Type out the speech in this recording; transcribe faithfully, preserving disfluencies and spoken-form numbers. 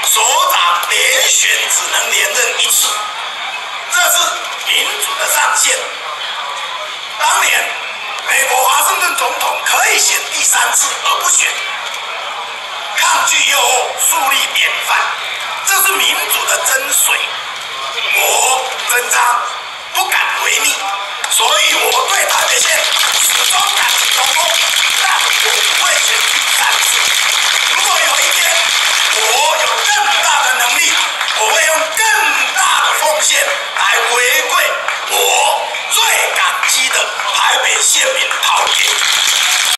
首长连选只能连任一次，这是民主的上限。当年美国华盛顿总统可以选第三次而不选，抗拒诱惑，树立典范，这是民主的真髓。我曾昌不敢违逆，所以我对台北县始终感激荣光，但我不会选第三次。如果有一天我有更大的能力，我会用更大的奉献来回馈我最感激的台北县民桃园。